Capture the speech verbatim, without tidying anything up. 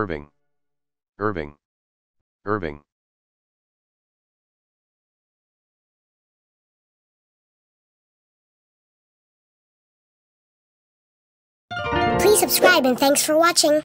Irving, Irving, Irving. Please subscribe and thanks for watching.